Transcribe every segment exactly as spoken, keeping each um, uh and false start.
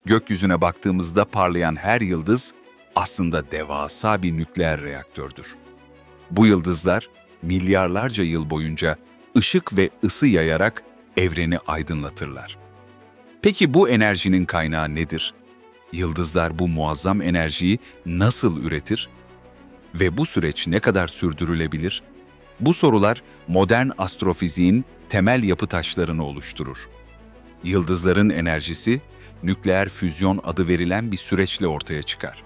Gökyüzüne baktığımızda parlayan her yıldız aslında devasa bir nükleer reaktördür. Bu yıldızlar milyarlarca yıl boyunca ışık ve ısı yayarak evreni aydınlatırlar. Peki bu enerjinin kaynağı nedir? Yıldızlar bu muazzam enerjiyi nasıl üretir? Ve bu süreç ne kadar sürdürülebilir? Bu sorular modern astrofiziğin temel yapı taşlarını oluşturur. Yıldızların enerjisi, nükleer füzyon adı verilen bir süreçle ortaya çıkar.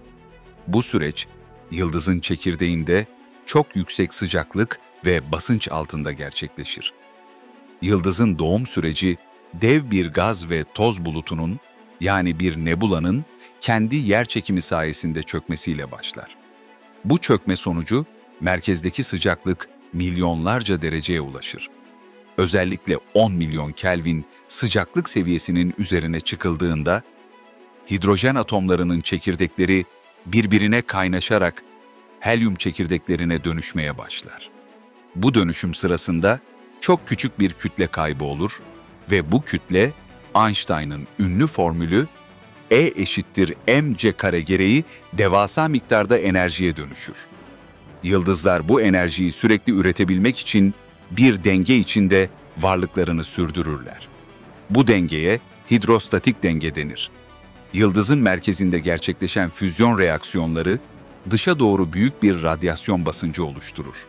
Bu süreç, yıldızın çekirdeğinde çok yüksek sıcaklık ve basınç altında gerçekleşir. Yıldızın doğum süreci, dev bir gaz ve toz bulutunun, yani bir nebulanın, kendi yerçekimi sayesinde çökmesiyle başlar. Bu çökme sonucu, merkezdeki sıcaklık milyonlarca dereceye ulaşır. Özellikle on milyon Kelvin sıcaklık seviyesinin üzerine çıkıldığında, hidrojen atomlarının çekirdekleri birbirine kaynaşarak helyum çekirdeklerine dönüşmeye başlar. Bu dönüşüm sırasında çok küçük bir kütle kaybı olur ve bu kütle Einstein'ın ünlü formülü E eşittir mc kare gereği devasa miktarda enerjiye dönüşür. Yıldızlar bu enerjiyi sürekli üretebilmek için bir denge içinde varlıklarını sürdürürler. Bu dengeye hidrostatik denge denir. Yıldızın merkezinde gerçekleşen füzyon reaksiyonları dışa doğru büyük bir radyasyon basıncı oluşturur.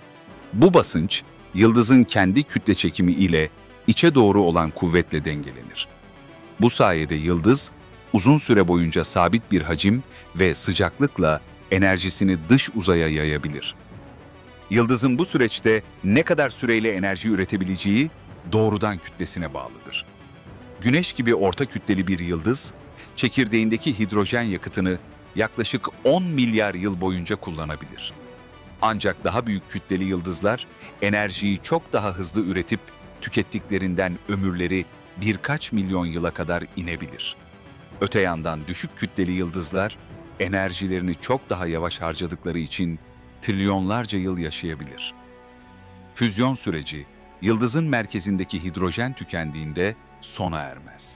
Bu basınç, yıldızın kendi kütle çekimi ile içe doğru olan kuvvetle dengelenir. Bu sayede yıldız, uzun süre boyunca sabit bir hacim ve sıcaklıkla enerjisini dış uzaya yayabilir. Yıldızın bu süreçte ne kadar süreyle enerji üretebileceği doğrudan kütlesine bağlıdır. Güneş gibi orta kütleli bir yıldız, çekirdeğindeki hidrojen yakıtını yaklaşık on milyar yıl boyunca kullanabilir. Ancak daha büyük kütleli yıldızlar enerjiyi çok daha hızlı üretip tükettiklerinden ömürleri birkaç milyon yıla kadar inebilir. Öte yandan düşük kütleli yıldızlar enerjilerini çok daha yavaş harcadıkları için trilyonlarca yıl yaşayabilir. Füzyon süreci, yıldızın merkezindeki hidrojen tükendiğinde sona ermez.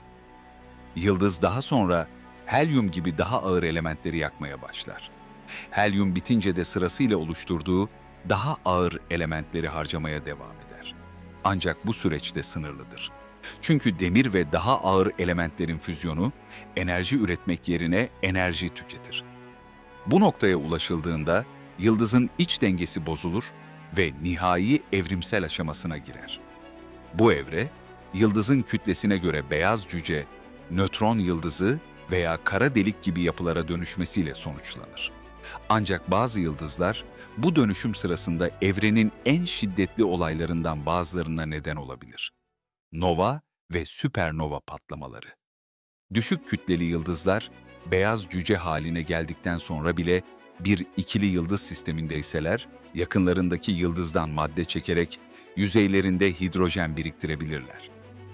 Yıldız daha sonra helyum gibi daha ağır elementleri yakmaya başlar. Helyum bitince de sırasıyla oluşturduğu daha ağır elementleri harcamaya devam eder. Ancak bu süreçte sınırlıdır. Çünkü demir ve daha ağır elementlerin füzyonu enerji üretmek yerine enerji tüketir. Bu noktaya ulaşıldığında yıldızın iç dengesi bozulur ve nihai evrimsel aşamasına girer. Bu evre, yıldızın kütlesine göre beyaz cüce, nötron yıldızı veya kara delik gibi yapılara dönüşmesiyle sonuçlanır. Ancak bazı yıldızlar bu dönüşüm sırasında evrenin en şiddetli olaylarından bazılarına neden olabilir. Nova ve süpernova patlamaları. Düşük kütleli yıldızlar, beyaz cüce haline geldikten sonra bile bir ikili yıldız sistemindeyseler, yakınlarındaki yıldızdan madde çekerek yüzeylerinde hidrojen biriktirebilirler.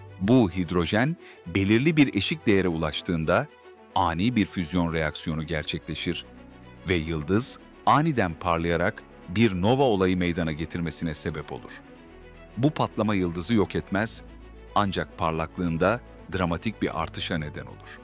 Bu hidrojen, belirli bir eşik değere ulaştığında ani bir füzyon reaksiyonu gerçekleşir ve yıldız aniden parlayarak bir nova olayı meydana getirmesine sebep olur. Bu patlama yıldızı yok etmez, ancak parlaklığında dramatik bir artışa neden olur.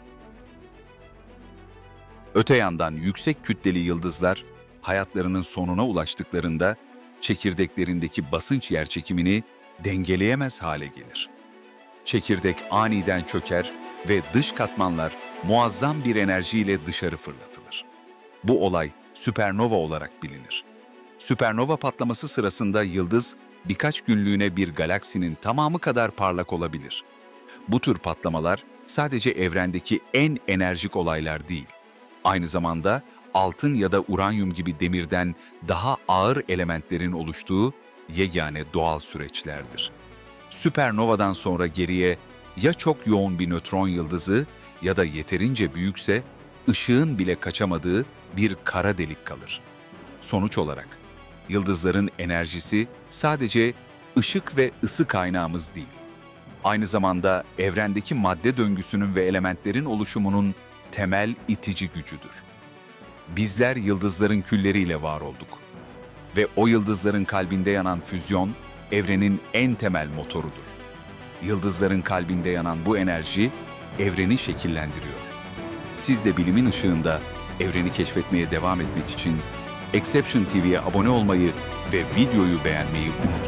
Öte yandan yüksek kütleli yıldızlar hayatlarının sonuna ulaştıklarında çekirdeklerindeki basınç yerçekimini dengeleyemez hale gelir. Çekirdek aniden çöker ve dış katmanlar muazzam bir enerjiyle dışarı fırlatılır. Bu olay süpernova olarak bilinir. Süpernova patlaması sırasında yıldız birkaç günlüğüne bir galaksinin tamamı kadar parlak olabilir. Bu tür patlamalar sadece evrendeki en enerjik olaylar değil, aynı zamanda altın ya da uranyum gibi demirden daha ağır elementlerin oluştuğu yegane doğal süreçlerdir. Süpernovadan sonra geriye ya çok yoğun bir nötron yıldızı ya da yeterince büyükse ışığın bile kaçamadığı bir kara delik kalır. Sonuç olarak, yıldızların enerjisi sadece ışık ve ısı kaynağımız değil, aynı zamanda evrendeki madde döngüsünün ve elementlerin oluşumunun temel itici gücüdür. Bizler yıldızların külleriyle var olduk ve o yıldızların kalbinde yanan füzyon, evrenin en temel motorudur. Yıldızların kalbinde yanan bu enerji, evreni şekillendiriyor. Siz de bilimin ışığında evreni keşfetmeye devam etmek için Exception T V'ye abone olmayı ve videoyu beğenmeyi unutmayın.